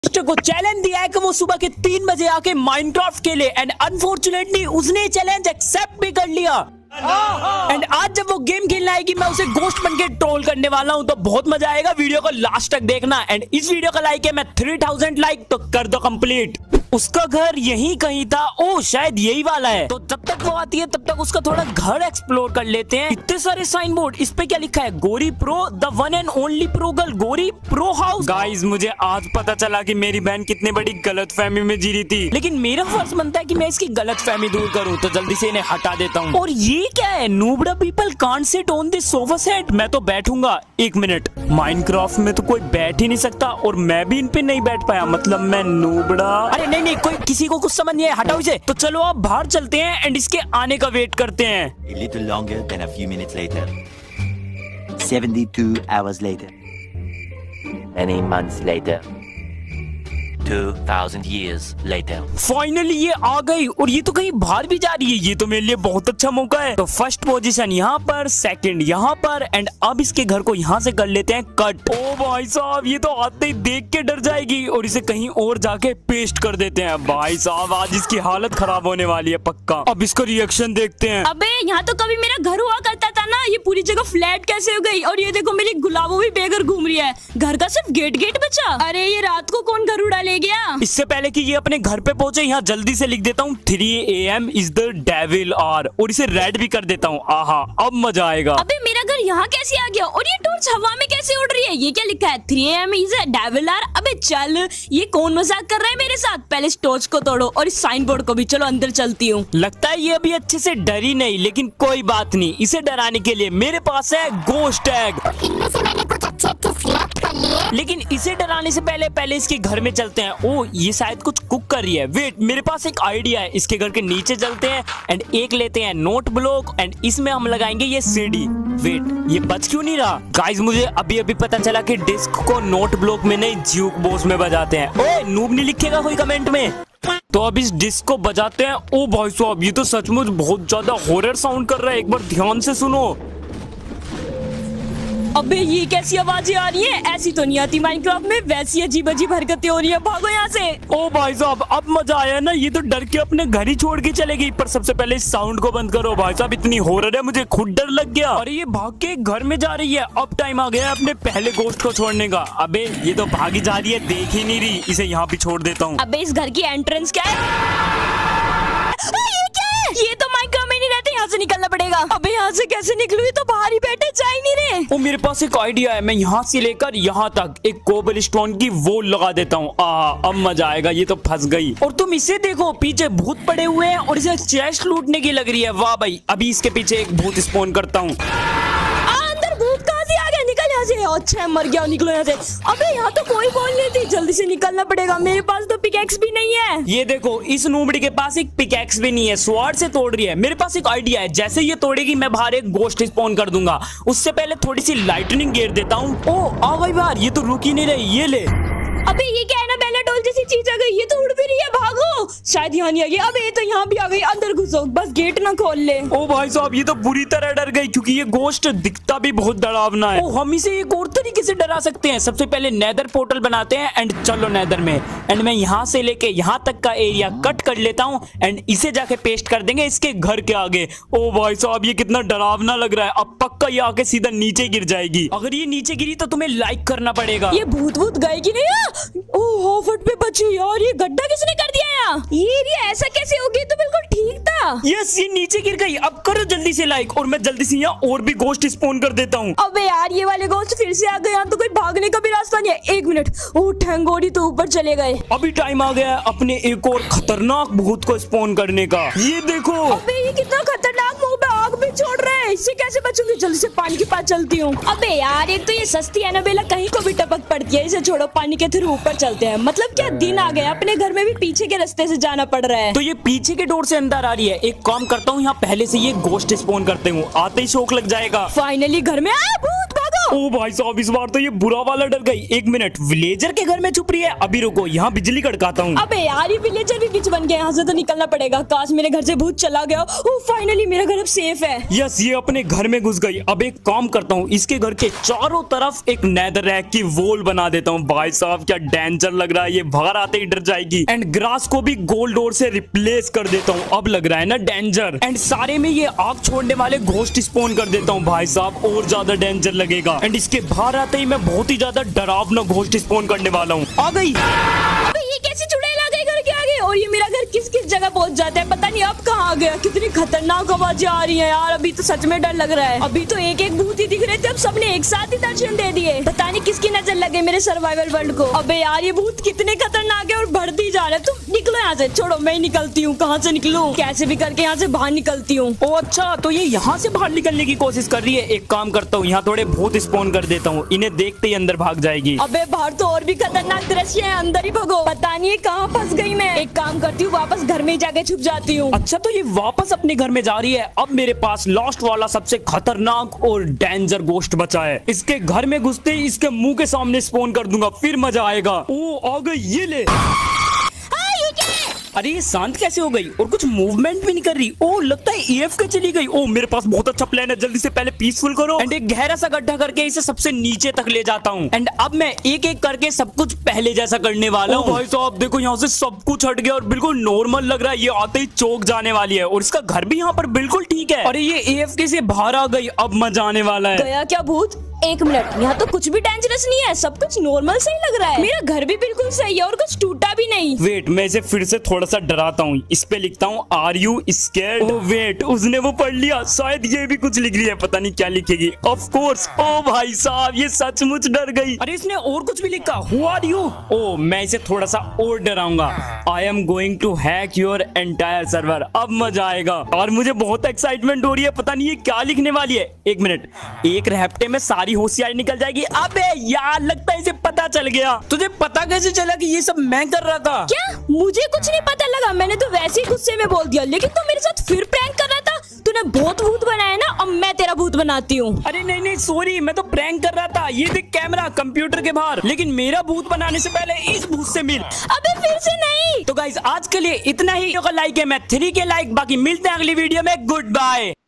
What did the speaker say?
को चैलेंज दिया है कि वो सुबह के 3 बजे आके माइनक्राफ्ट खेले एंड अनफॉर्चुनेटली उसने चैलेंज एक्सेप्ट भी कर लिया। एंड आज जब वो गेम खेलने आएगी मैं उसे गोस्ट बन के ट्रोल करने वाला हूँ, तो बहुत मजा आएगा। वीडियो को लास्ट तक देखना। एंड इस वीडियो का लाइक है मैं 3000 लाइक, तो कर दो कंप्लीट। उसका घर यहीं कहीं था। ओ शायद यही वाला है। तो जब तक वो आती है तब तक उसका थोड़ा घर एक्सप्लोर कर लेते हैं। इतने सारे साइन बोर्ड, इस पे क्या लिखा है? Gori pro, the one and only pro girl, Gori pro house. Guys मुझे आज पता चला कि मेरी बहन कितनी बड़ी गलतफहमी में जी रही थी, लेकिन मेरा फर्ज बनता है कि मैं इसकी गलतफहमी दूर करूं, तो जल्दी से इन्हें हटा देता हूं। और ये क्या है? नूबड़ा people can't sit on this sofa set. मैं तो बैठूंगा। 1 मिनट, माइनक्राफ्ट में तो कोई बैठ ही नहीं सकता और मैं भी इन पे नहीं बैठ पाया, मतलब मैं नूबड़ा। अरे नहीं, कोई किसी को कुछ समझ नहीं है, हटाओ इसे। तो चलो आप बाहर चलते हैं एंड इसके आने का वेट करते हैं। A little longer than a few minutes later. 72 hours later. Many months later. 2000 years later. Finally ये आ गई और ये तो कहीं बाहर भी जा रही है। ये तो मेरे लिए बहुत अच्छा मौका है। तो फर्स्ट पोजीशन यहाँ पर, सेकंड यहाँ पर, एंड अब इसके घर को यहाँ से कर लेते हैं कट। ओ भाई साहब, ये तो आते ही देख के डर जाएगी और इसे कहीं और जाके पेस्ट कर देते हैं। भाई साहब आज इसकी हालत खराब होने वाली है पक्का। अब इसका रिएक्शन देखते हैं। अबे यहाँ तो कभी मेरा घर हुआ करता था ना, ये पूरी जगह फ्लैट कैसे हो गई? और ये देखो मेरी गुलाबो भी बेघर घूम रही है। घर का सिर्फ गेट बचा। अरे ये रात को कौन घर उड़ा ले गया? इससे पहले कि ये अपने घर पे पहुंचे, यहाँ जल्दी से लिख देता हूँ 3 AM is the devil hour, और इसे रेड भी कर देता हूँ। आहा अब मजा आएगा। अबे मेरा घर यहाँ कैसे आ गया? और ये टॉर्च हवा में कैसे उड़ रही है? ये क्या लिखा है? 3 AM is the devil hour. अबे चल, ये कौन मजाक कर रहा है मेरे साथ? पहले इस टॉर्च को तोड़ो और इस साइन बोर्ड को भी। चलो अंदर चलती हूँ। लगता है ये अभी अच्छे से डरी नहीं, लेकिन कोई बात नहीं, इसे डराने के लिए मेरे पास है गोस्ट टैग। इनमें से मैंने कुछ अच्छे सिलेक्ट कर लिए। लेकिन इसे डराने से पहले इसके घर में चलते हैं। ओ ये शायद कुछ कुक कर रही है। वेट, मेरे पास एक आइडिया है। इसके घर के नीचे चलते हैं एंड एक लेते हैं नोट ब्लॉक एंड इसमें हम लगाएंगे ये सीढ़ी। वेट, ये बच क्यों नहीं रहा? गाइस मुझे अभी पता चला कि डिस्क को नोट ब्लॉक में नहीं ज्यूक बॉक्स में बजाते हैं। ओए नूब नहीं लिखेगा कोई कमेंट में? तो अब इस डिस्क को बजाते हैं। ओ भाई साहब, ये तो सचमुच बहुत ज्यादा हॉरर साउंड कर रहा है। एक बार ध्यान से सुनो। अबे ये कैसी आवाजें आ रही है? ऐसी तो नहीं आती माइनक्राफ्ट में। वैसी अजीब हरकतें हो रही है। भागो यहाँ से। ओ भाई साहब अब मजा आया ना। ये तो डर के अपने घर ही छोड़ के चले गई। पर सबसे पहले इस साउंड को बंद करो। भाई साहब इतनी हॉरर है, मुझे खुद डर लग गया। अरे ये भाग के घर में जा रही है। अब टाइम आ गया है अपने पहले गोश्त को छोड़ने का। अबे ये तो भागी जा रही है, देख ही नहीं रही। इसे यहाँ पे छोड़ देता हूँ। अबे इस घर की एंट्रेंस क्या है? ये क्या है? ये तो माइनक्राफ्ट में नहीं रहते, यहाँ से निकलना पड़ेगा। अबे यहाँ से कैसे निकलूं? ये तो बाहर ही बैठे, जा ही नहीं रहे। ओ मेरे पास एक आइडिया है। मैं यहाँ से लेकर यहाँ तक एक कोबल स्टोन की वॉल लगा देता हूँ। अब मजा आएगा। ये तो फंस गई। और तुम इसे देखो, पीछे भूत पड़े हुए हैं और इसे चेस्ट लूटने की लग रही है। वाह भाई, अभी इसके पीछे एक भूत स्पॉन करता हूँ। अंदर भूत कहाँ से आ गया? निकल यहाँ से। अच्छा मर गया, निकलो यहाँ से। अबे यहाँ तो कोई बॉल नहीं थी, जल्दी से निकलना पड़ेगा। मेरे पास तो पिकैक्स भी नहीं है। ये देखो, इस नूबड़ी के पास एक पिकैक्स भी नहीं है, स्वॉर्ड से तोड़ रही है। मेरे पास एक आइडिया है। जैसे ये तोड़ेगी मैं बाहर एक गोस्ट स्पॉन कर दूंगा। उससे पहले थोड़ी सी लाइटनिंग गिर देता हूँ। ओ आ गई बाहर। ये तो रुक ही नहीं रही। ये ले। अबे ये क्या है ना, बेला डोल जैसी चीज आ गई। ये तो उड़ भी रही है। भागो, शायद यहाँ नहीं आ गई। अबे ये तो यहाँ भी आ गई। अंदर घुसो, बस गेट ना खोल ले। ओ भाई साहब, ये तो बुरी तरह डर गई क्योंकि ये गोश्त दिखता भी बहुत डरावना है। ओ हम इसे एक और तरीके से डरा सकते हैं। सबसे पहले नेदर पोर्टल बनाते हैं एंड चलो नेदर में। एंड मैं यहाँ से लेके यहाँ तक का एरिया कट कर लेता हूँ एंड इसे जाके पेस्ट कर देंगे इसके घर के आगे। ओ भाई साहब, ये कितना डरावना लग रहा है। अब पक्का ये आके सीधा नीचे गिर जाएगी। अगर ये नीचे गिरी तो तुम्हें लाइक करना पड़ेगा। ये भूत गए कि नहीं? ओह फट पे बची यार। ये गड्ढा किसने कर दिया यार? ये एरिया ऐसा कैसे हो गई? तो बिल्कुल ठीक था। यस, ये नीचे गिर गई। अब करो जल्दी से लाइक और मैं जल्दी से यहाँ और भी गोश्त स्पॉन कर देता हूँ। अबे यार ये वाले गोश्त फिर से आ गए। यहाँ तो कोई भागने का भी रास्ता नहीं है। 1 मिनट। ओह ठंगोरी तो ऊपर चले गए। अभी टाइम आ गया है अपने एक और खतरनाक भूत को स्पॉन करने का। ये देखो। अबे ये कितना खतरनाक, मुंह पे आग भी छोड़ रहा है। इससे कैसे बचूंगी? जल्दी से पानी के पास चलती हूँ। अबे यार एक तो ये सस्ती एनाबेला कहीं को भी टपक पड़ती है। इसे छोड़ो, पानी के थ्रू ऊपर चलते हैं। मतलब क्या दिन आ गया? अपने घर में भी पीछे के रास्ते से जाना पड़ रहा है। तो ये पीछे के डोर से अंदर आ रही है। एक काम करता हूँ, यहाँ पहले से ये गोश्त स्पॉन करते हूँ, आते ही शौक लग जाएगा। फाइनली घर में आया। भूत भागो। ओ भाई साहब, इस बार तो ये बुरा वाला डर गई। 1 मिनट, विलेजर के घर में छुप रही है। अभी रुको, यहाँ बिजली कड़काता हूँ। अबे यार, ये विलेजर भी बीच बन गया। यहाँ से तो निकलना पड़ेगा। काश मेरे घर से भूत चला गया। ओह फाइनली मेरा घर अब सेफ है। यस, ये अपने घर में घुस गई। अब एक काम करता हूँ, इसके घर के चारों तरफ एक नेदररैक की वॉल बना देता हूँ। भाई साहब क्या डेंजर लग रहा है, ये बाहर आते ही डर जाएगी। एंड ग्रास को भी गोल्ड डोर से रिप्लेस कर देता हूँ। अब लग रहा है ना डेंजर। एंड सारे में ये आग छोड़ने वाले घोस्ट स्पॉन कर देता हूँ। भाई साहब और ज्यादा डेंजर लगेगा। एंड इसके बाहर आते ही मैं बहुत ही ज्यादा डरावना घोस्ट स्पॉन करने वाला हूँ। आ गई। अबे ये कैसी चुड़ैल आ गई घर के आगे? और ये मेरा घर किस किस जगह पहुंच जाता है, पता नहीं अब कहाँ आ गया। कितनी खतरनाक आवाजें आ रही हैं यार। अभी तो सच में डर लग रहा है। अभी तो एक एक भूत ही दिख रहे थे, अब सबने एक साथ ही दर्शन दे दिए। पता नहीं किसकी नजर लगे मेरे सर्वाइवल वर्ल्ड को। अबे यार, ये भूत कितने खतरनाक है और बढ़ती जा रहे हैं। तुम निकलो यहाँ से। छोड़ो, मैं ही निकलती हूँ। कहाँ से निकलूं? कैसे भी करके यहाँ से बाहर निकलती हूँ। ओ अच्छा, तो ये यहाँ से बाहर निकलने की कोशिश कर रही है। एक काम करता हूँ, यहाँ थोड़े भूत स्पॉन कर देता हूँ। इन्हें देखते ही अंदर भाग जाएगी। अबे बाहर तो और भी खतरनाक दृश्य है, अंदर ही भगो। पता नहीं कहाँ फंस गई मैं। एक काम करती हूँ, वापस घर में ही जाके छुप जाती हूँ। अच्छा, तो ये वापस अपने घर में जा रही है। अब मेरे पास लास्ट वाला सबसे खतरनाक और डेंजर गोश्त बचा है। इसके घर में घुसते ही इसके मुंह के सामने स्पॉन कर दूंगा, फिर मजा आएगा। ओ आ गई, ये ले। अरे ये शांत कैसे हो गई और कुछ मूवमेंट भी नहीं कर रही? ओ लगता है AFK चली गई। ओ मेरे पास बहुत अच्छा प्लान है, जल्दी से पहले पीसफुल करो। एंड एक गहरा सा गड्ढा करके इसे सबसे नीचे तक ले जाता हूँ। एंड अब मैं एक एक करके सब कुछ पहले जैसा करने वाला हूँ। भाई साहब देखो, यहाँ से सब कुछ हट गया और बिल्कुल नॉर्मल लग रहा है। ये आते ही चौक जाने वाली है और इसका घर भी यहाँ पर बिल्कुल ठीक है। अरे ये AFK से बाहर आ गई, अब मजा आने वाला है। गया क्या भूत? 1 मिनट, यहाँ तो कुछ भी डेंजरस नहीं है। सब कुछ नॉर्मल सही लग रहा है। मेरा घर भी बिल्कुल सही है और कुछ टूटा भी नहीं। वेट, मैं इसे फिर से थोड़ा सा डराता हूँ। इस पे लिखता हूँ आर यू स्कैर्ड। वेट, उसने वो पढ़ लिया। शायद ये भी कुछ लिख लिया, पता नहीं क्या लिखेगी। Of course. ओ भाई साहब, ये सचमुच डर गई। अरे इसने और कुछ भी लिखा। Who are you? ओ मैं इसे थोड़ा सा और डराऊंगा। I am going to hack your entire server. अब मजा आएगा और मुझे बहुत एक्साइटमेंट हो रही है। पता नहीं ये क्या लिखने वाली है। 1 मिनट, एक रैप्टे में सारी होशियारी निकल जाएगी। अबे यार, लगता है इसे पता चल गया। तुझे पता कैसे चला कि ये सब मैं कर रहा था? क्या? मुझे कुछ नहीं पता लगा। मैंने तो वैसे ही गुस्से में बोल दिया, लेकिन तू मेरे साथ फिर प्रैंक कर रहा था। तूने बहुत भूत बनाया ना, अब मैं तेरा भूत बनाती हूँ। अरे नहीं नहीं सॉरी, मैं तो प्रैंक कर रहा था। ये देख कैमरा कंप्यूटर के बाहर। लेकिन मेरा भूत बनाने से पहले इस भूत से मिल। अबे फिर से नहीं। तो गाइस आज के लिए इतना ही। लाइक है, मैं 3 के लाइक। बाकी मिलते हैं अगली वीडियो में। Good bye.